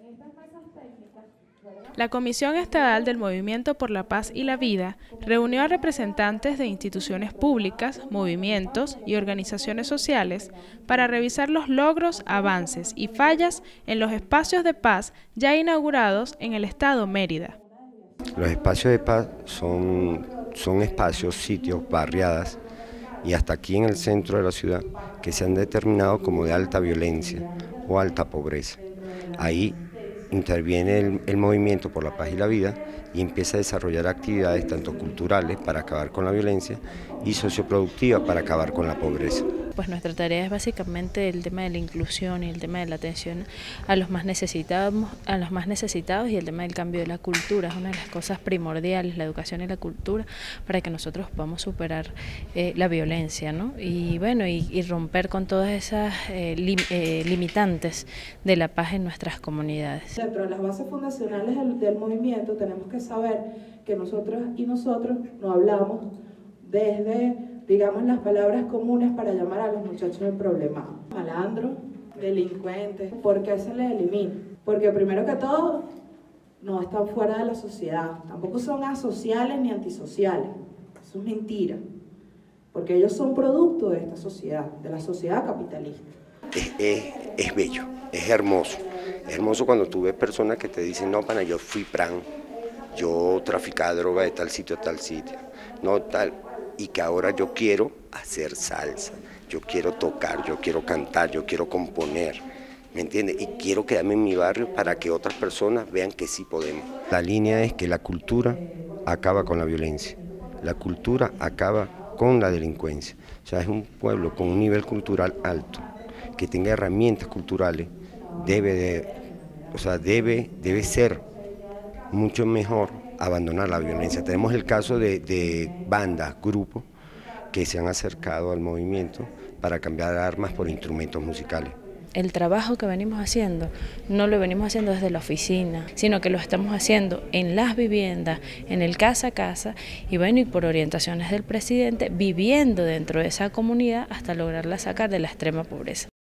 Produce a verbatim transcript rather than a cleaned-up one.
La Comisión Estatal del Movimiento por la Paz y la Vida reunió a representantes de instituciones públicas, movimientos y organizaciones sociales para revisar los logros, avances y fallas en los espacios de paz ya inaugurados en el estado Mérida. Los espacios de paz son, son espacios, sitios, barriadas y hasta aquí en el centro de la ciudad que se han determinado como de alta violencia o alta pobreza. Ahí interviene el, el movimiento por la paz y la vida y empieza a desarrollar actividades tanto culturales para acabar con la violencia y socioproductivas para acabar con la pobreza. Pues nuestra tarea es básicamente el tema de la inclusión y el tema de la atención a los más necesitados, a los más necesitados y el tema del cambio de la cultura. Es una de las cosas primordiales, la educación y la cultura, para que nosotros podamos superar eh, la violencia, ¿no? Y bueno, y, y romper con todas esas eh, lim, eh, limitantes de la paz en nuestras comunidades. Dentro de las bases fundacionales del, del movimiento tenemos que saber que nosotros y nosotros no hablamos desde, digamos, las palabras comunes para llamar a los muchachos en problemas. Malandros, delincuentes, ¿por qué se les elimina? Porque primero que todo, no están fuera de la sociedad, tampoco son asociales ni antisociales, eso es mentira, porque ellos son producto de esta sociedad, de la sociedad capitalista. Es, es, es bello, es hermoso, es hermoso cuando tú ves personas que te dicen, no, pana, yo fui pran, yo traficaba droga de tal sitio a tal sitio, no tal, y que ahora yo quiero hacer salsa, yo quiero tocar, yo quiero cantar, yo quiero componer, ¿me entiendes? Y quiero quedarme en mi barrio para que otras personas vean que sí podemos. La línea es que la cultura acaba con la violencia, la cultura acaba con la delincuencia, o sea, es un pueblo con un nivel cultural alto, que tenga herramientas culturales, debe, de, o sea, debe, debe ser mucho mejor abandonar la violencia. Tenemos el caso de, de bandas, grupos que se han acercado al movimiento para cambiar armas por instrumentos musicales. El trabajo que venimos haciendo no lo venimos haciendo desde la oficina, sino que lo estamos haciendo en las viviendas, en el casa a casa y bueno, y por orientaciones del presidente, viviendo dentro de esa comunidad hasta lograrla sacar de la extrema pobreza.